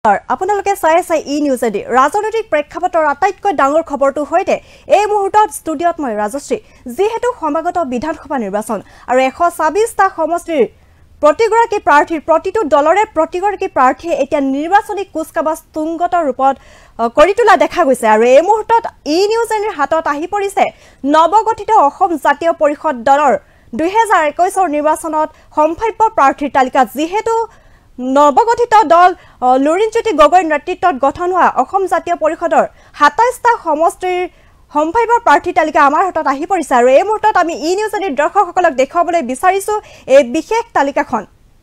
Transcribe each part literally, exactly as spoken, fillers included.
আপোনালোকে চাই আছে ই নিউজ এডি ৰাজনৈতিক প্ৰেক্ষাপটৰ আটাইতকৈ ডাঙৰ খবৰটো হৈতে এই মুহূৰ্তত ষ্টুডিঅত মই ৰাজশ্ৰী যেহেতু সমাগত বিধানসভা নিৰ্বাচন আৰু এশ ছাব্বিশ টা সমষ্টিৰ প্ৰতিগৰাকী প্ৰাৰ্থীৰ প্ৰতিটো দলৰে প্ৰতিগৰাকী প্ৰাৰ্থীয়ে এতিয়া নিৰ্বাচনী কুচকাবাজ তুংগত ৰূপত কৰি তোলা দেখা গৈছে আৰু এই মুহূৰ্তত ই নিউজ এডিৰ হাতত আহি পৰিছে নৱগঠিত অসম জাতীয় পৰিষদ দলৰ দুই হাজাৰ একৈশ ৰ নিৰ্বাচনত সম্ভাৱ্য প্ৰাৰ্থীৰ তালিকা যেহেতু নৱগঠিত দল লুৰিণজ্যোতি গগৈৰ নেতৃত্বত গঠন হোৱা অসম জাতীয় পৰিষদৰ সাতাইশ টা সমষ্টিৰ সম্ভাৱ্য প্ৰাৰ্থী তালিকা আমাৰ হাতত আহি পৰিছে আৰু এই মুহূৰ্তত আমি ই নিউজ এডিৰ দৰ্শকসকলক দেখাবলৈ বিচাৰিছো এই বিশেষ তালিকাখন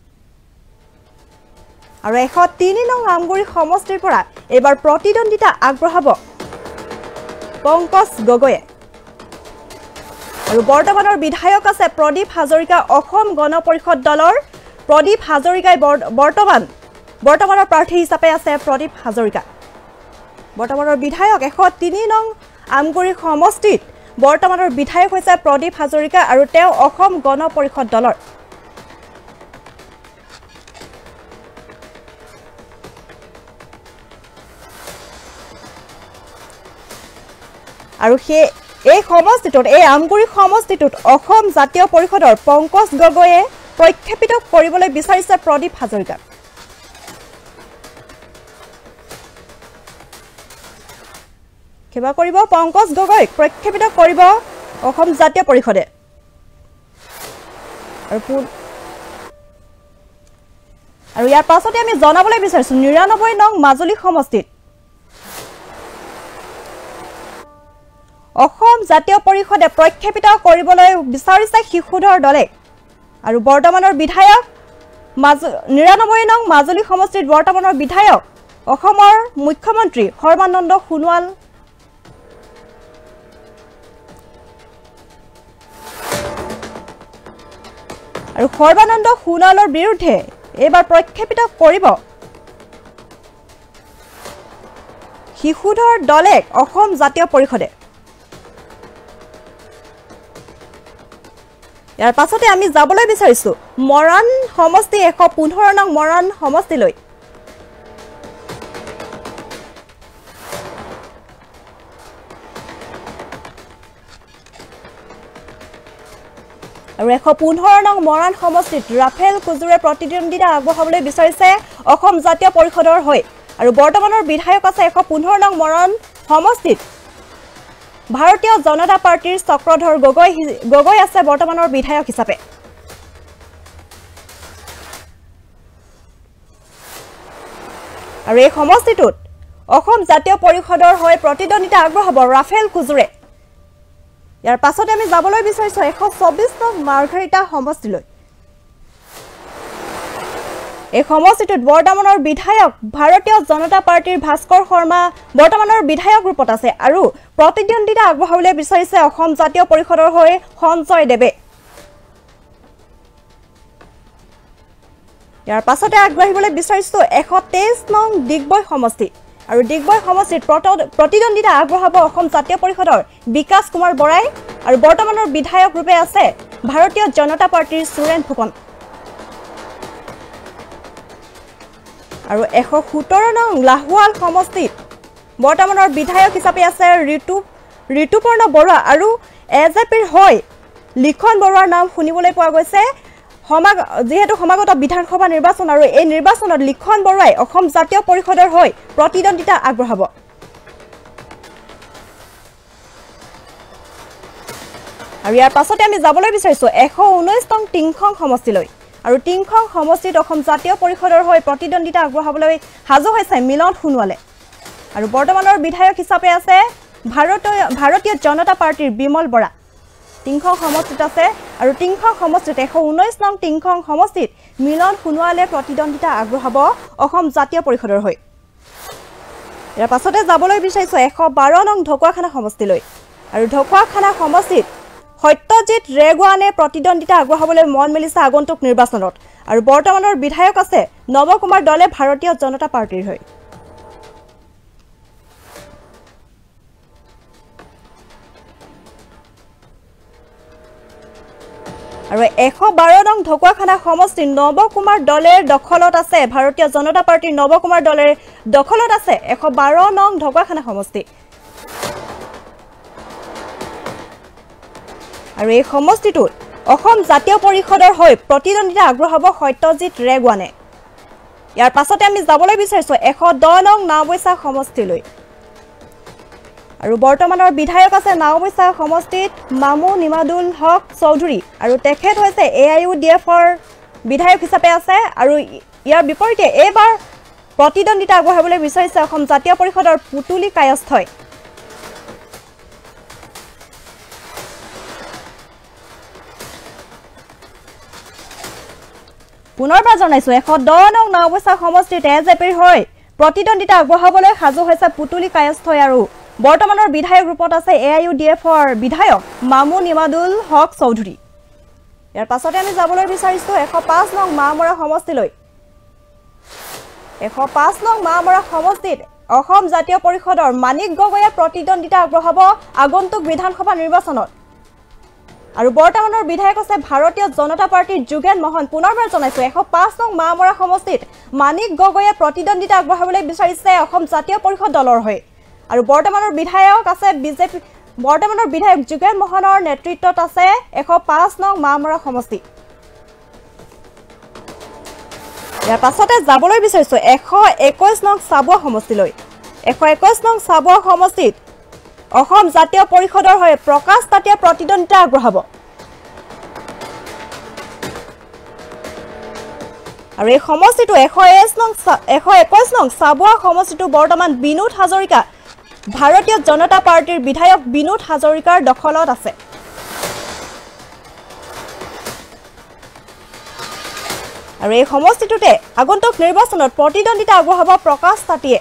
আৰু এশ তিনি নং আমগুৰি সমষ্টিৰ পৰা এবাৰ প্ৰতিদ্বন্দিতা আগবঢ়াব পংকজ গগৈয়ে আৰু বৰ্তমানৰ বিধায়ক আছে প্ৰদীপ হাজৰিকা অসম গণ পৰিষদ দলৰ প্ৰদীপ হাজৰিকাই বৰ্তমান বৰ্তমানৰ প্ৰাৰ্থী হিচাপে আছে প্ৰদীপ হাজৰিকা বৰ্তমানৰ বিধায়ক এশ তিনি নং আমগুৰি সমষ্টিত বৰ্তমানৰ বিধায়ক হৈছে প্ৰদীপ হাজৰিকা আৰু তেওঁ অসম গণ পৰিষদ দলৰ আৰু হে এই সমষ্টিটোত এই আমগুৰি সমষ্টিটোত অসম জাতীয় পৰিষদৰ পংকজ গগৈয়ে প্ৰক্ষেপিত কৰিবলৈ বিচাৰিছে প্ৰদীপ হাজৰিকা কিবা কৰিব পংকজ গগৈক প্ৰক্ষেপিত কৰিব অসম জাতীয় পৰিষদে আৰু আৰু ইয়াৰ পাছতে আমি জনাবলৈ বিচাৰিছো নিৰানব্বৈ নং মাজুলী সমষ্টিত অসম জাতীয় পৰিষদে প্ৰক্ষেপিত কৰিবলৈ বিচাৰিছে শিশুধৰ দলে আৰু বৰ্তমানৰ বিধায়ক নিৰানব্বৈ নং মাজুলী সমষ্টিত বৰ্তমানৰ বিধায়ক অসমৰ মুখ্যমন্ত্ৰী সৰ্বানন্দ সোণোৱাল আৰু সৰ্বানন্দ সোণোৱালৰ বিৰুদ্ধে এবাৰ প্ৰক্ষেপিত কৰিব শিশুধৰ দলে অসম জাতীয় পৰিষদে ইয়াৰ পাছতে আমি যাবলৈ বিচাৰিছো মৰাণ সমষ্টি এশ পোন্ধৰ নং মৰাণ সমষ্টিলৈ আৰু এশ পোন্ধৰ নং মৰাণ সমষ্টিত ৰাফেল কুজুৰে প্ৰতিদ্বন্দ্বিতা আগবঢ়াবলৈ বিচাৰিছে অসম জাতীয় পৰিষদৰ হৈ আৰু বৰ্তমানৰ বিধায়ক আছে এশ পোন্ধৰ নং মৰাণ সমষ্টিত ভাৰতীয় জনতা পাৰ্টিৰ চক্ৰধৰ গগৈ গগৈ আছে বৰ্তমানৰ বিধায়ক হিচাপে আৰু এই সমষ্টিটোত অসম জাতীয় পৰিষদৰ হৈ প্ৰতিদ্বন্দ্বিতা আগবঢ়াব ৰাফেল কুজুৰে ইয়াৰ পাছতে আমি যাবলৈ বিচাৰিছো এশ চৌবিশ নং মাৰ্ঘাৰিটা সমষ্টিলৈ এই সমষ্টিটোত বৰ্তমানৰ বিধায়ক ভাৰতীয় জনতা পাৰ্টিৰ ভাস্কৰ শৰ্মা বৰ্তমানৰ বিধায়ক ৰূপত আছে আৰু প্ৰতিদ্বন্দ্বিতা আগবঢ়াবলৈ বিচাৰিছে অসম জাতীয় পৰিষদৰ হৈ সঞ্জয় দেৱে ইয়াৰ পাছতে আগবাঢ়িবলৈ বিচাৰিছো এশ তেইশ নং ডিগবৈ সমষ্টি আৰু ডিগবৈ সমষ্টিত প্ৰতিদ্বন্দ্বিতা আগবঢ়াব অসম জাতীয় পৰিষদৰ বিকাশ কুমাৰ বৰাই আৰু বৰ্তমানৰ বিধায়ক ৰূপে আছে ভাৰতীয় জনতা পাৰ্টিৰ সুৰেন ফুকন আৰু এশ সোতৰ নং লাহোৱাল সমষ্টিত বৰ্তমানৰ বিধায়ক হিচাপে আছে ঋতু ঋতুপৰ্ণ বৰুৱা আৰু এজেপিৰ হৈ লিখন বৰুৱাৰ নাম শুনিবলৈ পোৱা গৈছে সমাগ যেহেতু সমাগত বিধানসভা নিৰ্বাচন আৰু এই নিৰ্বাচনত লিখন বৰুৱাই অসম জাতীয় পৰিষদৰ হৈ প্ৰতিদ্বন্দ্বিতা আগবঢ়াব আৰু ইয়াৰ পাছতে আমি যাবলৈ বিচাৰিছো এশ ঊনৈশ নং টিংখং সমষ্টিলৈ আৰু টিংখং সমষ্টিত অসম জাতীয় পৰিষদৰ হৈ প্ৰতিদ্বন্দ্বিতা আগবঢ়াবলৈ সাজু হৈছে মিলন সোণোৱালে আৰু বৰ্তমানৰ বিধায়ক হিচাপে আছে ভাৰতীয় ভাৰতীয় জনতা পাৰ্টিৰ বিমল বৰা টিংখং সমষ্টিত আছে আৰু টিংখং সমষ্টিত এশ ঊনৈশ নং টিংখং সমষ্টিত মিলন সোণোৱালে প্ৰতিদ্বন্দ্বিতা আগবঢ়াব অসম জাতীয় পৰিষদৰ হৈ ইয়াৰ পাছতে যাবলৈ বিচাৰিছো এশ বাৰ নং ঢকুৱাখানা সমষ্টিলৈ আৰু ঢকুৱাখানা সমষ্টিত সত্যজিৎ ৰেগৱানে প্ৰতিদ্বন্দ্বিতা আগবঢ়াবলৈ মন মেলিছে আগন্তুক নিৰ্বাচনত আৰু বৰ্তমানৰ বিধায়ক আছে নৱকুমাৰ দলে ভাৰতীয় জনতা পাৰ্টিৰ হৈ আৰু এশ বাৰ নং ঢকুৱাখানা সমষ্টি নৱকুমাৰ দলেৰ দখলত আছে ভাৰতীয় জনতা পাৰ্টিৰ নৱকুমাৰ দলেৰ দখলত আছে এশ বাৰ নং ঢকুৱাখানা সমষ্টি আৰু এই সমষ্টিটোত অসম জাতীয় পৰিষদৰ হৈ প্ৰতিদ্বন্দ্বিতা আগবঢ়াব সত্যজিৎ ৰেগৱানে ইয়াৰ পাছতে আমি যাবলৈ বিচাৰিছো এশ দহ নং নাওবৈচা সমষ্টিলৈ আৰু বৰ্তমানৰ বিধায়ক আছে নাওবৈচা সমষ্টিত মামু নিমাদুল হক চৌধুৰী আৰু তেখেত হৈছে এ আই ইউ ডি এফৰ বিধায়ক হিচাপে আছে আৰু ইয়াৰ বিপৰীতে এইবাৰ প্ৰতিদ্বন্দ্বিতা আগবঢ়াবলৈ বিচাৰিছে অসম জাতীয় পৰিষদৰ পুতুলি কায়স্থই পুনৰবাৰ জনাইছো এশ দহ নং নাওবৈচা সমষ্টিত এ জে পিৰ হৈ প্ৰতিদ্বন্দ্বিতা আগবঢ়াবলৈ সাজু হৈছে পুতুলি কায়স্থই আৰু বৰ্তমানৰ বিধায়ক ৰূপত আছে এ আই ইউ ডি এফৰ বিধায়ক মামু নিমাদুল হক চৌধুৰী ইয়াৰ পাছতে আমি যাবলৈ বিচাৰিছো এশ পাঁচ নং মামৰা সমষ্টিলৈ এশ পাঁচ নং মামৰা সমষ্টিত অসম জাতীয় পৰিষদৰ মানিক গগৈয়ে প্ৰতিদ্বন্দ্বিতা আগবঢ়াব আগন্তুক বিধানসভা নিৰ্বাচনত আৰু বৰ্তমানৰ বিধায়ক আছে ভাৰতীয় জনতা পাৰ্টিৰ যোগেন মোহন পুনৰবাৰ জনাইছো এশ পাঁচ নং মামৰা সমষ্টিত মানিক গগৈয়ে প্ৰতিদ্বন্দ্বিতা আগবঢ়াবলৈ বিচাৰিছে অসম জাতীয় পৰিষদ দলৰ হৈ আৰু বৰ্তমানৰ বিধায়ক আছে বিজেপি বৰ্তমানৰ বিধায়ক যোগেন মোহনৰ নেতৃত্বত আছে এশ পাঁচ নং মামৰা সমষ্টি ইয়াৰ পাছতে যাবলৈ বিচাৰিছো এশ একৈশ নং চাবুৱা সমষ্টিলৈ এশ একৈশ নং চাবুৱা সমষ্টিত অসম জাতীয় পৰিষদৰ হৈ প্ৰকাশ তাতিয়া প্ৰতিদ্বন্দ্বিতা আগবঢ়াব আৰু এই সমষ্টিটো এশ একৈশ নং চাবুৱা সমষ্টিটো বৰ্তমান বিনোদ হাজৰিকা ভাৰতীয় জনতা পাৰ্টিৰ বিধায়ক বিনোদ হাজৰিকাৰ দখলত আছে আৰু এই সমষ্টিটোতে আগন্তুক নিৰ্বাচনত প্ৰতিদ্বন্দ্বিতা আগবঢ়াব প্ৰকাশ তাতিয়ে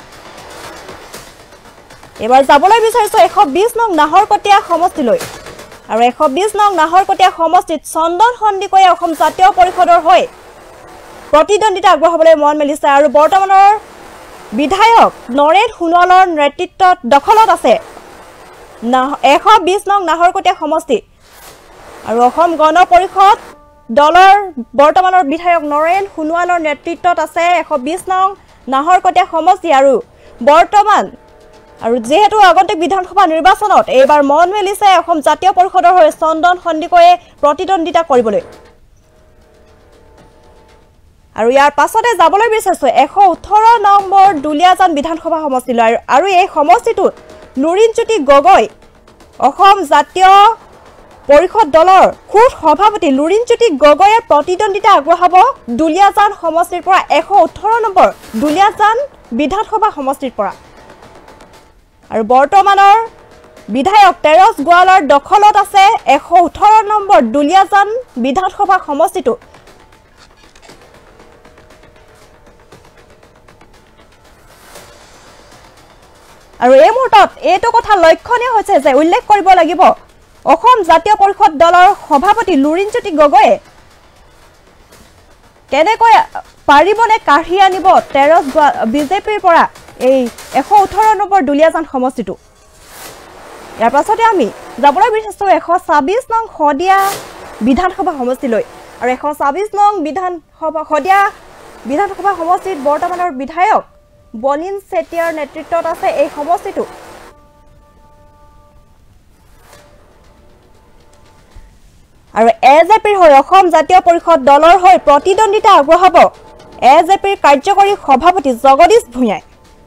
এবাৰ যাবলৈ বিচাৰিছো এশ বিশ নং নাহৰকটীয়া সমষ্টিলৈ আৰু এশ বিশ নং নাহৰকটীয়া সমষ্টিত চন্দন সন্দিকৈয়ে অসম জাতীয় পৰিষদৰ হৈ প্ৰতিদ্বন্দ্বিতা আগবঢ়াবলৈ মন মেলিছে আৰু বৰ্তমানৰ বিধায়ক নৰেন সোণোৱালৰ নেতৃত্বত দখলত আছে এশ বিশ নং নাহৰকটীয়া সমষ্টি আৰু অসম গণ পৰিষদ দলৰ বৰ্তমানৰ বিধায়ক নৰেন সোণোৱালৰ নেতৃত্বত আছে এশ বিশ নং নাহৰকটীয়া সমষ্টি আৰু বৰ্তমান আৰু যেহেতু আগন্তুক বিধানসভা নিৰ্বাচনত এইবাৰ মন মেলিছে অসম জাতীয় পৰিষদৰ হৈ চন্দন সন্দিকৈয়ে প্ৰতিদ্বন্দ্বিতা কৰিবলৈ আৰু ইয়াৰ পাছতে যাবলৈ বিচাৰিছো এশ ওঠৰ নম্বৰ দুলিয়াজান বিধানসভা সমষ্টিলৈ আৰু এই সমষ্টিটোত লুৰিণজ্যোতি গগৈ অসম জাতীয় পৰিষদ দলৰ খুদ সভাপতি লুৰিণজ্যোতি গগৈয়ে প্ৰতিদ্বন্দ্বিতা আগবঢ়াব দুলিয়াজান সমষ্টিৰ পৰা এশ ওঠৰ নম্বৰ দুলিয়াজান বিধানসভা সমষ্টিৰ পৰা আৰু বৰ্তমানৰ বিধায়ক তেৰছ গোৱালৰ দখলত আছে এশ ওঠৰ নম্বৰ দুলিয়াজান বিধানসভা সমষ্টিটো আৰু এই মুহূৰ্তত এইটো কথা লক্ষণীয় হৈছে যে উল্লেখ কৰিব লাগিব অসম জাতীয় পৰিষদ দলৰ সভাপতি লুৰিণজ্যোতি গগৈয়ে কেনেকৈ পাৰিবনে কাঢ়ি আনিব তেৰছ বিজেপিৰ পৰা এই এশ ওঠৰ নম্বৰ দুলিয়াজান সমষ্টিটো ইয়াৰ পাছতে আমি যাবলৈ বিচাৰিছো এশ ছাব্বিছ নং শদিয়া বিধানসভা সমষ্টিলৈ আৰু এশ ছাব্বিছ নং বিধানসভা শদিয়া বিধানসভা সমষ্টিত বৰ্তমানৰ বিধায়ক বলিন চেতিয়াৰ নেতৃত্বত আছে এই সমষ্টিটো আৰু এ জে পিৰ হৈ অসম জাতীয় পৰিষদ দলৰ হৈ প্ৰতিদ্বন্দ্বিতা আগবঢ়াব এ জে পিৰ কাৰ্যকৰী সভাপতি জগদীশ ভূঞাই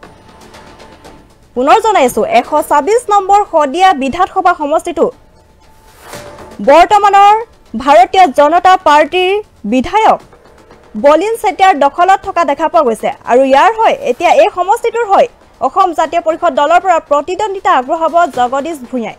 পুনৰ জনাইছো এশ ছাব্বিছ নম্বৰ শদিয়া বিধানসভা সমষ্টিটো বৰ্তমানৰ ভাৰতীয় জনতা পাৰ্টিৰ বিধায়ক বলিন চেতিয়াৰ দখলত থকা দেখা পোৱা গৈছে আৰু ইয়াৰ হৈ এতিয়া এই সমষ্টিটোৰ হৈ অসম জাতীয় পৰিষদ দলৰ পৰা প্ৰতিদ্বন্দ্বিতা আগবঢ়াব জগদীশ ভূঞাই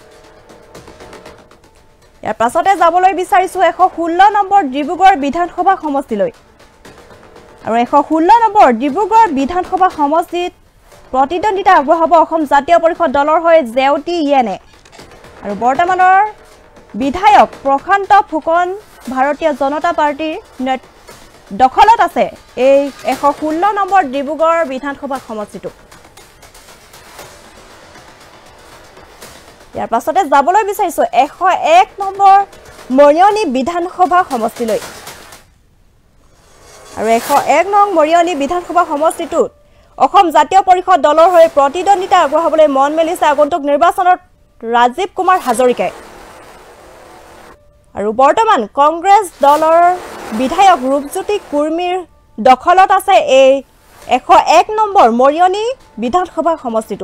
ইয়াৰ পাছতে যাবলৈ বিচাৰিছো এশ ষোল্ল নম্বৰ ডিব্ৰুগড় বিধানসভা সমষ্টিলৈ আৰু এশ ষোল্ল নম্বৰ ডিব্ৰুগড় বিধানসভা সমষ্টিত প্ৰতিদ্বন্দ্বিতা আগবঢ়াব অসম জাতীয় পৰিষদ দলৰ হৈ জেউতি ইয়েনে আৰু বৰ্তমানৰ বিধায়ক প্ৰশান্ত ফুকন ভাৰতীয় জনতা পাৰ্টিৰ দখলত আছে এই এশ ষোল্ল নম্বৰ ডিব্ৰুগড় বিধানসভা সমষ্টিটো ইয়াৰ পাছতে যাবলৈ বিচাৰিছো এশ এক নম্বৰ মৰিয়নি বিধানসভা সমষ্টিলৈ আৰু এশ এক নং মৰিয়নি বিধানসভা সমষ্টিটোত অসম জাতীয় পৰিষদ দলৰ হৈ প্ৰতিদ্বন্দ্বিতা আগবঢ়াবলৈ মন মেলিছে আগন্তুক নিৰ্বাচনত ৰাজীৱ কুমাৰ হাজৰিকাই আৰু বৰ্তমান কংগ্ৰেছ দলৰ বিধায়ক ৰূপজ্যোতি কুৰ্মীৰ দখলত আছে এই এশ এক নম্বৰ মৰিয়নি বিধানসভা সমষ্টিটো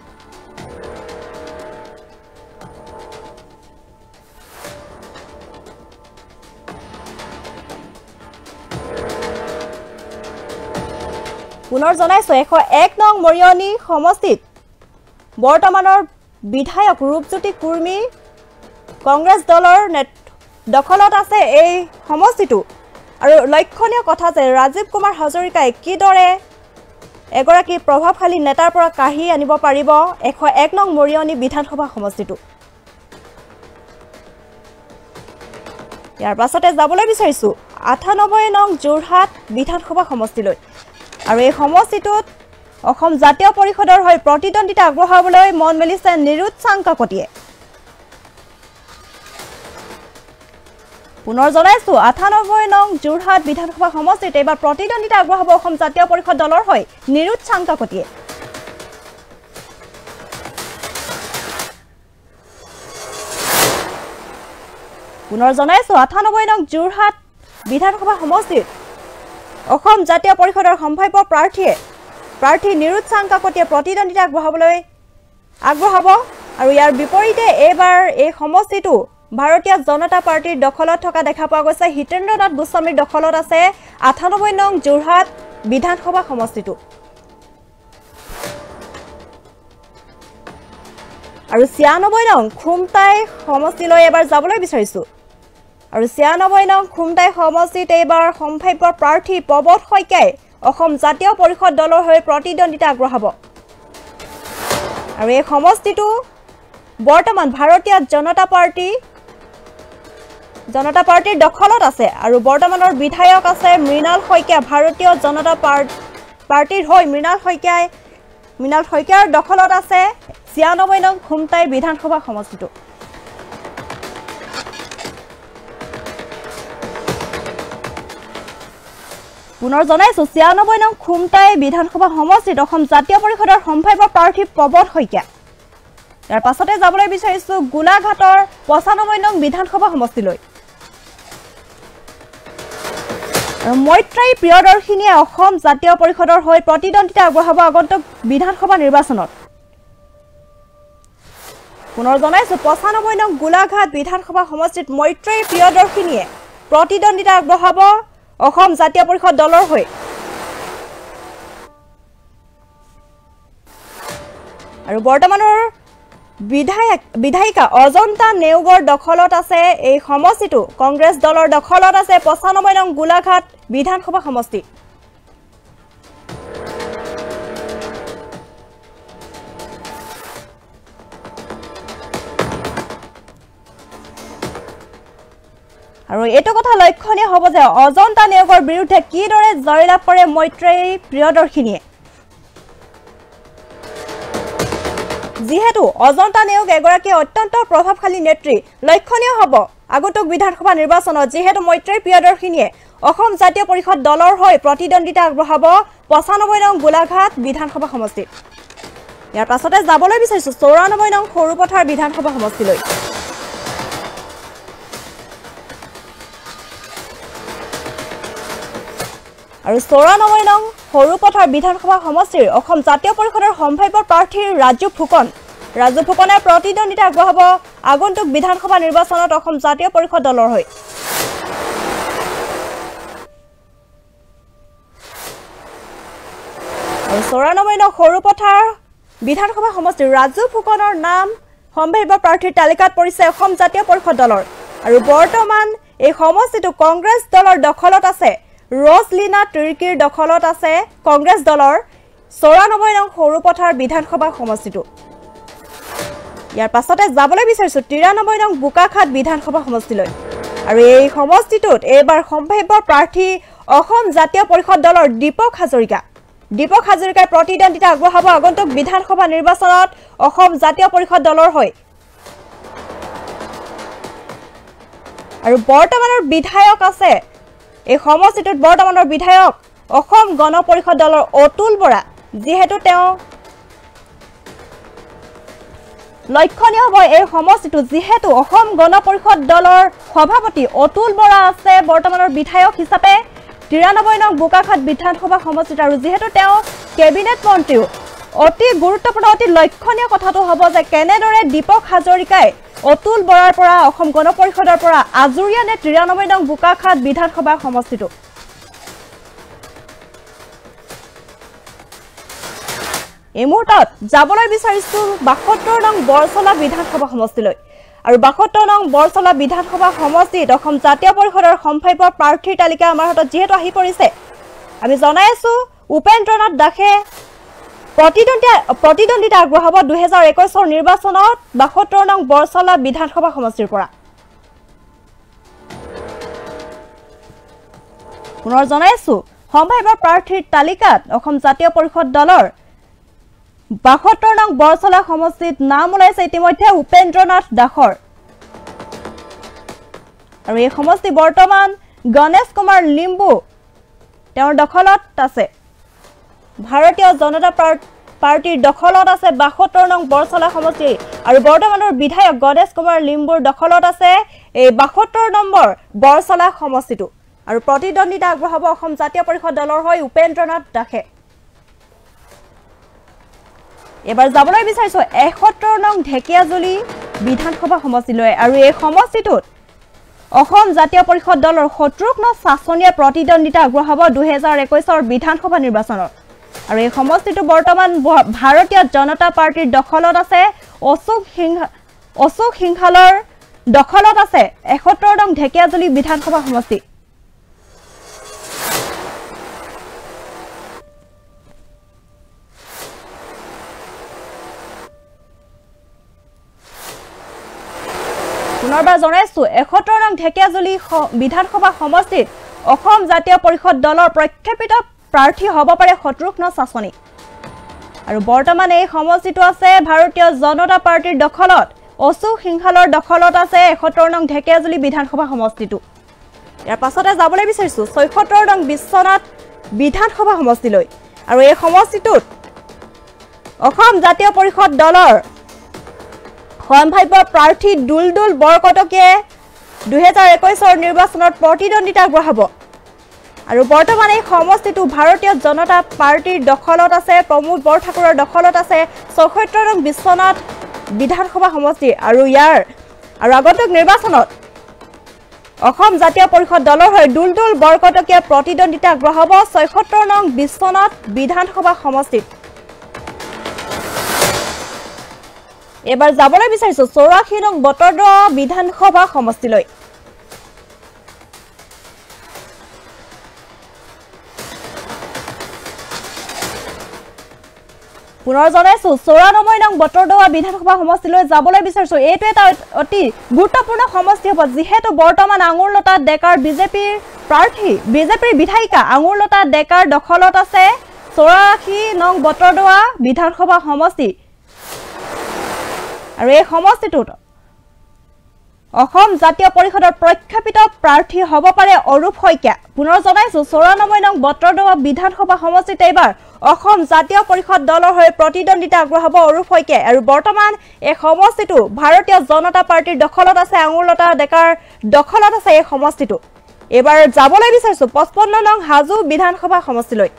পুনৰ জনাইছো এশ এক নং মৰিয়নি সমষ্টিত বৰ্তমানৰ বিধায়ক ৰূপজ্যোতি কুৰ্মী কংগ্ৰেছ দলৰ দখলত আছে এই সমষ্টিটো আৰু লক্ষণীয় কথা যে ৰাজীৱ কুমাৰ হাজৰিকাই কিদৰে এগৰাকী প্ৰভাৱশালী নেতাৰ পৰা কাঢ়ি আনিব পাৰিব এশ এক নং মৰিয়নি বিধানসভা সমষ্টিটো ইয়াৰ পাছতে যাবলৈ বিচাৰিছো আঠানব্বৈ নং যোৰহাট বিধানসভা সমষ্টিলৈ আৰু এই সমষ্টিটোত অসম জাতীয় পৰিষদৰ হৈ প্ৰতিদ্বন্দ্বিতা আগবঢ়াবলৈ মন মেলিছে নিৰুৎসাং কাকতিয়ে পুনৰ জনাইছো আঠানব্বৈ নং যোৰহাট বিধানসভা সমষ্টিত এবাৰ প্ৰতিদ্বন্দ্বিতা আগবঢ়াব অসম জাতীয় পৰিষদ দলৰ হৈ নিৰুৎসাং কাকতিয়ে পুনৰ জনাইছো আঠানব্বৈ নং যোৰহাট বিধানসভা সমষ্টিত অসম জাতীয় পৰিষদৰ সম্ভাৱ্য প্ৰাৰ্থীয়ে প্ৰাৰ্থী নিৰুৎসাং কাকতিয়ে প্ৰতিদ্বন্দ্বিতা আগবঢ়াবলৈ আগবঢ়াব আৰু ইয়াৰ বিপৰীতে এইবাৰ এই সমষ্টিটো ভাৰতীয় জনতা পাৰ্টিৰ দখলত থকা দেখা পোৱা গৈছে হিতেন্দ্ৰনাথ গোস্বামীৰ দখলত আছে আঠানব্বৈ নং যোৰহাট বিধানসভা সমষ্টিটো আৰু ছিয়ানব্বৈ নং খুমটাই সমষ্টিলৈ এবাৰ যাবলৈ বিচাৰিছো আৰু ছিয়ানব্বৈ নং খুমটাই সমষ্টিত এইবাৰ সম্ভাৱ্য প্ৰাৰ্থী পৱন শইকীয়াই অসম জাতীয় পৰিষদ দলৰ হৈ প্ৰতিদ্বন্দ্বিতা আগবঢ়াব আৰু এই সমষ্টিটো বৰ্তমান ভাৰতীয় জনতা পাৰ্টি জনতা পাৰ্টিৰ দখলত আছে আৰু বৰ্তমানৰ বিধায়ক আছে মৃণাল শইকীয়া ভাৰতীয় জনতা পাৰ্টিৰ হৈ মৃণাল শইকীয়াই মৃণাল শইকীয়াৰ দখলত আছে ছিয়ানব্বৈ নং খুমটাই বিধানসভা সমষ্টিটো পুনৰ জনাইছো ছিয়ানব্বৈ নং খুমটাই বিধানসভা সমষ্টিত অসম জাতীয় পৰিষদৰ সম্ভাৱ্য প্ৰাৰ্থী পৱন শইকীয়া ইয়াৰ পাছতে যাবলৈ বিচাৰিছো গোলাঘাটৰ পঁচানব্বৈ নং বিধানসভা সমষ্টিলৈ মৈত্ৰেয়ী প্ৰিয়দৰ্শিনীয়ে অসম জাতীয় পৰিষদৰ হৈ প্ৰতিদ্বন্দ্বিতা আগবঢ়াব আগন্তুক বিধানসভা নিৰ্বাচনত পুনৰ জনাইছো পঁচানব্বৈ নং গোলাঘাট বিধানসভা সমষ্টিত মৈত্ৰেয়ী প্ৰিয়দৰ্শিনীয়ে প্ৰতিদ্বন্দ্বিতা আগবঢ়াব অসম জাতীয় পৰিষদ দলৰ হৈ আৰু বৰ্তমানৰ বিধায়ক বিধায়িকা অজন্তা নেওগৰ দখলত আছে এই সমষ্টিটো কংগ্ৰেছ দলৰ দখলত আছে পঁচানব্বৈ নং গোলাঘাট বিধানসভা সমষ্টি আৰু এইটো কথা লক্ষণীয় হ'ব যে অজন্তা নেওগৰ বিৰুদ্ধে কিদৰে জয়লাভ কৰে মৈত্ৰেয়ী প্ৰিয়দৰ্শিনীয়ে যিহেতু অজন্তা নেওগ এগৰাকী অত্যন্ত প্ৰভাৱশালী নেত্ৰী লক্ষণীয় হ'ব আগন্তুক বিধানসভা নিৰ্বাচনত যিহেতু মৈত্ৰেয়ী প্ৰিয়দৰ্শিনীয়ে অসম জাতীয় পৰিষদ দলৰ হৈ প্ৰতিদ্বন্দ্বিতা আগবঢ়াব পঁচানব্বৈ নং গোলাঘাট বিধানসভা সমষ্টিত ইয়াৰ পাছতে যাবলৈ বিচাৰিছো চৌৰানব্বৈ নং সৰুপথাৰ বিধানসভা সমষ্টিলৈ আৰু চৌৰানব্বৈ নং সৰুপথাৰ বিধানসভা সমষ্টিৰ অসম জাতীয় পৰিষদৰ সম্ভাৱ্য প্ৰাৰ্থী ৰাজু ফুকন ৰাজু ফুকনে প্ৰতিদ্বন্দ্বিতা আগবঢ়াব আগন্তুক বিধানসভা নিৰ্বাচনত অসম জাতীয় পৰিষদ দলৰ হৈ আৰু চৌৰানব্বৈ নং সৰুপথাৰ বিধানসভা সমষ্টিৰ ৰাজু ফুকনৰ নাম সম্ভাৱ্য প্ৰাৰ্থীৰ তালিকাত পৰিছে অসম জাতীয় পৰিষদ দলৰ আৰু বৰ্তমান এই সমষ্টিটো কংগ্ৰেছ দলৰ দখলত আছে ৰজলিনা তিৰ্কীৰ দখলত আছে কংগ্ৰেছ দলৰ চৌৰানব্বৈ নং সৰুপথাৰ বিধানসভা সমষ্টিটো ইয়াৰ পাছতে যাবলৈ বিচাৰিছো তিৰানব্বৈ নং বোকাখাট বিধানসভা সমষ্টিলৈ আৰু এই সমষ্টিটোত এইবাৰ সম্ভাৱ্য প্ৰাৰ্থী অসম জাতীয় পৰিষদ দলৰ দীপক হাজৰিকা দীপক হাজৰিকাই প্ৰতিদ্বন্দ্বিতা আগবঢ়াব আগন্তুক বিধানসভা নিৰ্বাচনত অসম জাতীয় পৰিষদ দলৰ হৈ আৰু বৰ্তমানৰ বিধায়ক আছে এই সমষ্টিটোত বৰ্তমানৰ বিধায়ক অসম গণ পৰিষদ দলৰ অতুল বৰা যেহেতু তেওঁ লক্ষণীয় হ'ব এই সমষ্টিটো যেহেতু অসম গণ পৰিষদ দলৰ সভাপতি অতুল বৰা আছে বৰ্তমানৰ বিধায়ক হিচাপে তিৰানব্বৈ নং বোকাখাট বিধানসভা সমষ্টিত আৰু যেহেতু তেওঁ কেবিনেট মন্ত্ৰীও অতি গুৰুত্বপূৰ্ণ অতি লক্ষণীয় কথাটো হ'ব যে কেনেদৰে দীপক হাজৰিকাই অতুল বৰাৰ পৰা অসম গণ পৰিষদৰ পৰা আজুৰিয়া নে তিৰানব্বৈ নং বোকাখাট বিধানসভা সমষ্টিটো এই মুহূৰ্তত যাবলৈ বিচাৰিছো বাসত্তৰ নং বৰচলা বিধানসভা সমষ্টিলৈ আৰু বাসত্তৰ নং বৰচলা বিধানসভা সমষ্টিত অসম জাতীয় পৰিষদৰ সম্ভাৱ্য প্ৰাৰ্থীৰ তালিকা আমাৰ হাতত যিহেতু আহি পৰিছে আমি জনাই আছো উপেন্দ্ৰনাথ দাসে প্ৰতিদ্বন্দ্বিতা প্ৰতিদ্বন্দ্বিতা আগবঢ়াব দুহেজাৰ একৈশৰ নিৰ্বাচনত বাসত্তৰ নং বৰচলা বিধানসভা সমষ্টিৰ পৰা পুনৰ জনাই আছো সম্ভাৱ্য প্ৰাৰ্থীৰ তালিকাত অসম জাতীয় পৰিষদ দলৰ বাসত্তৰ নং বৰচলা সমষ্টিত নাম ওলাইছে ইতিমধ্যে উপেন্দ্ৰনাথ দাসৰ আৰু এই সমষ্টি বৰ্তমান গণেশ কুমাৰ লিম্বু তেওঁৰ দখলত আছে ভাৰতীয় জনতা পাৰ্টিৰ দখলত আছে বাসত্তৰ নং বৰচলা সমষ্টি আৰু বৰ্তমানৰ বিধায়ক গণেশ কুমাৰ লিম্বুৰ দখলত আছে এই বাসত্তৰ নম্বৰ বৰচলা সমষ্টিটো আৰু প্ৰতিদ্বন্দ্বিতা আগবঢ়াব অসম জাতীয় পৰিষদ দলৰ হৈ উপেন্দ্ৰনাথ দাসে এবাৰ যাবলৈ বিচাৰিছো এসত্তৰ নং ঢেকিয়াজুলি বিধানসভা সমষ্টিলৈ আৰু এই সমষ্টিটোত অসম জাতীয় পৰিষদ দলৰ শত্ৰুঘ্ন শাসনীয়ে প্ৰতিদ্বন্দ্বিতা আগবঢ়াব দুহেজাৰ একৈশৰ বিধানসভা নিৰ্বাচনত আৰু এই সমষ্টিটো বৰ্তমান ভাৰতীয় জনতা পাৰ্টিৰ দখলত আছে অশোক সিংহ অশোক সিংহালৰ দখলত আছে এসত্তৰ নং ঢেকিয়াজুলি বিধানসভা সমষ্টি পুনৰবাৰ জনাইছো এসত্তৰ নং ঢেকিয়াজুলি বিধানসভা সমষ্টিত অসম জাতীয় পৰিষদ দলৰ প্ৰক্ষেপিত প্ৰাৰ্থী হ'ব পাৰে শত্ৰুঘ্ন শাসনী আৰু বৰ্তমান এই সমষ্টিটো আছে ভাৰতীয় জনতা পাৰ্টিৰ দখলত অশোক সিংহালৰ দখলত আছে এসত্তৰ নং ঢেকিয়াজুলি বিধানসভা সমষ্টিটো ইয়াৰ পাছতে যাবলৈ বিচাৰিছো ছয়সত্তৰ নং বিশ্বনাথ বিধানসভা সমষ্টিলৈ আৰু এই সমষ্টিটোত অসম জাতীয় পৰিষদ দলৰ সম্ভাৱ্য প্ৰাৰ্থী দুলদুল বৰকটকীয়ে দুহেজাৰ একৈশৰ নিৰ্বাচনত প্ৰতিদ্বন্দ্বিতা আগবঢ়াব আৰু বৰ্তমান এই সমষ্টিটো ভাৰতীয় জনতা পাৰ্টিৰ দখলত আছে প্ৰমোদ বৰঠাকুৰৰ দখলত আছে ছয়সত্তৰ নং বিশ্বনাথ বিধানসভা সমষ্টি আৰু ইয়াৰ আৰু আগন্তুক নিৰ্বাচনত অসম জাতীয় পৰিষদ দলৰ হৈ দুলদুল বৰকটকীয়ে প্ৰতিদ্বন্দ্বিতা আগবঢ়াব ছয়সত্তৰ নং বিশ্বনাথ বিধানসভা সমষ্টিত এবাৰ যাবলৈ বিচাৰিছো চৌৰাশী নং বটদ্ৰৱা বিধানসভা সমষ্টিলৈ পুনৰ জনাইছো চৌৰানব্বৈ নং বটদ্ৰৱা বিধানসভা সমষ্টিলৈ যাবলৈ বিচাৰিছো এইটো এটা অতি গুৰুত্বপূৰ্ণ সমষ্টি হ'ব যিহেতু বৰ্তমান আঙুৰলতা ডেকাৰ বিজেপিৰ প্ৰাৰ্থী বিজেপিৰ বিধায়িকা আঙুৰলতা ডেকাৰ দখলত আছে চৌৰাশী নং বটদ্ৰৱা বিধানসভা সমষ্টি আৰু এই সমষ্টিটোত অসম জাতীয় পৰিষদৰ প্ৰক্ষেপিত প্ৰাৰ্থী হ'ব পাৰে অৰূপ শইকীয়া পুনৰ জনাইছো চৌৰানব্বৈ নং বটদ্ৰৱা বিধানসভা সমষ্টিত এইবাৰ অসম জাতীয় পৰিষদ দলৰ হৈ প্ৰতিদ্বন্দ্বিতা আগবঢ়াব অৰূপ শইকীয়া আৰু বৰ্তমান এই সমষ্টিটো ভাৰতীয় জনতা পাৰ্টিৰ দখলত আছে আঙুৰলতা ডেকাৰ দখলত আছে এই সমষ্টিটো এবাৰ যাবলৈ বিচাৰিছো পঁচপন্ন নং হাজো বিধানসভা সমষ্টিলৈ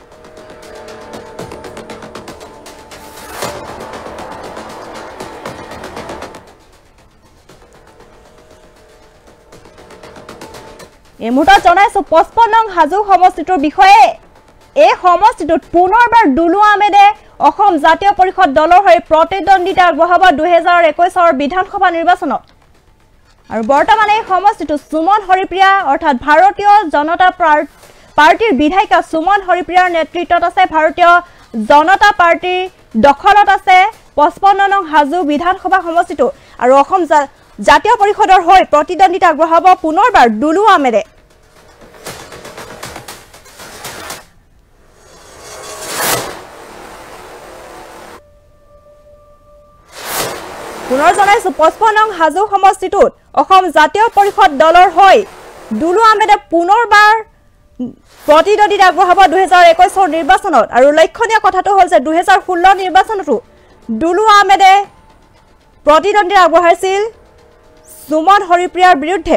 এই মুহূৰ্তত জনাইছো পঁচপন্ন নং হাজো সমষ্টিটোৰ বিষয়ে এই সমষ্টিটোত পুনৰবাৰ দুলু আহমেদে অসম জাতীয় পৰিষদ দলৰ হৈ প্ৰতিদ্বন্দ্বিতা আগবঢ়াব দুহেজাৰ একৈশৰ বিধানসভা নিৰ্বাচনত আৰু বৰ্তমান এই সমষ্টিটো সুমন হৰিপ্ৰিয়া অৰ্থাৎ ভাৰতীয় জনতা পাৰ্টিৰ বিধায়িকা সুমন হৰিপ্ৰিয়াৰ নেতৃত্বত আছে ভাৰতীয় জনতা পাৰ্টিৰ দখলত আছে পঁচপন্ন নং হাজো বিধানসভা সমষ্টিটো আৰু অসম জাতীয় পৰিষদৰ হৈ প্ৰতিদ্বন্দ্বিতা আগবঢ়াব পুনৰবাৰ দুলু আহমেদে পুনৰ জনাইছো পঁচপন্ন নং হাজো সমষ্টিটোত অসম জাতীয় পৰিষদ দলৰ হৈ দুলু আহমেদে পুনৰবাৰ প্ৰতিদ্বন্দ্বিতা আগবঢ়াব দুই হাজাৰ একৈশৰ নিৰ্বাচনত আৰু লক্ষণীয় কথাটো হ'ল যে দুই হাজাৰ ষোল্ল নিৰ্বাচনতো দুলু আহমেদে প্ৰতিদ্বন্দ্বিতা আগবঢ়াইছিল সুমন হৰিপ্ৰিয়াৰ বিৰুদ্ধে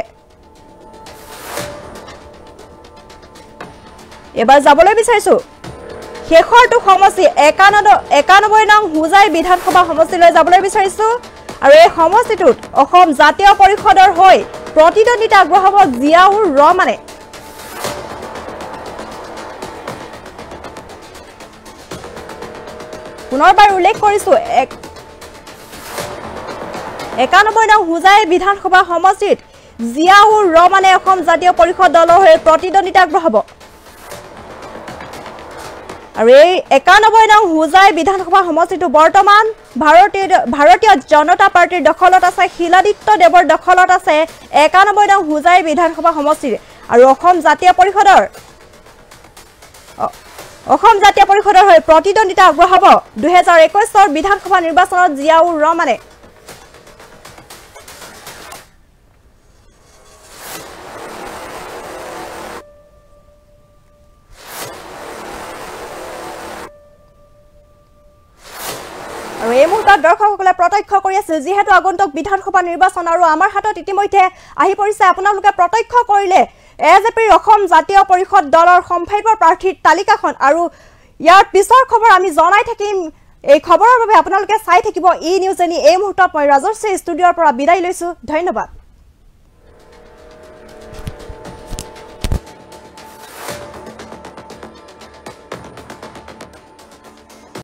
এবাৰ যাবলৈ বিচাৰিছো শেষৰটো সমষ্টি একানব্বৈ নং হুজাই বিধানসভা সমষ্টিলৈ যাবলৈ বিচাৰিছো আৰু এই সমষ্টিটোত অসম জাতীয় পৰিষদৰ হৈ প্ৰতিদ্বন্দ্বিতা আগবঢ়াব জিয়াউৰ ৰহমানে পুনৰবাৰ উল্লেখ কৰিছো একানব্বৈ নং হুজাই বিধানসভা সমষ্টিত জিয়াউৰ ৰহমানে অসম জাতীয় পৰিষদ দলৰ হৈ প্ৰতিদ্বন্দ্বিতা আগবঢ়াব আৰু এই একানব্বৈ নং হুজাই বিধানসভা সমষ্টিটো বৰ্তমান ভাৰতীয় ভাৰতীয় জনতা পাৰ্টিৰ দখলত আছে শিলাদিত্য দেৱৰ দখলত আছে একানব্বৈ নং হুজাই বিধানসভা সমষ্টিৰ আৰু অসম জাতীয় পৰিষদৰ অসম জাতীয় পৰিষদৰ হৈ প্ৰতিদ্বন্দ্বিতা আগবঢ়াব দুই হাজাৰ একৈশৰ বিধানসভা নিৰ্বাচনত জিয়াউৰ ৰহমানে আৰু এই মুহূৰ্তত দৰ্শকসকলে প্ৰত্যক্ষ কৰি আছে যিহেতু আগন্তুক বিধানসভা নিৰ্বাচন আৰু আমাৰ হাতত ইতিমধ্যে আহি পৰিছে আপোনালোকে প্ৰত্যক্ষ কৰিলে এজেপিৰ অসম জাতীয় পৰিষদ দলৰ সম্ভাৱ্য প্ৰাৰ্থীৰ তালিকাখন আৰু ইয়াৰ পিছৰ খবৰ আমি জনাই থাকিম এই খবৰৰ বাবে আপোনালোকে চাই থাকিব ই নিউজ এনি এই মুহূৰ্তত মই ৰাজশ্ৰী ষ্টুডিঅ'ৰ পৰা বিদায় লৈছো ধন্যবাদ।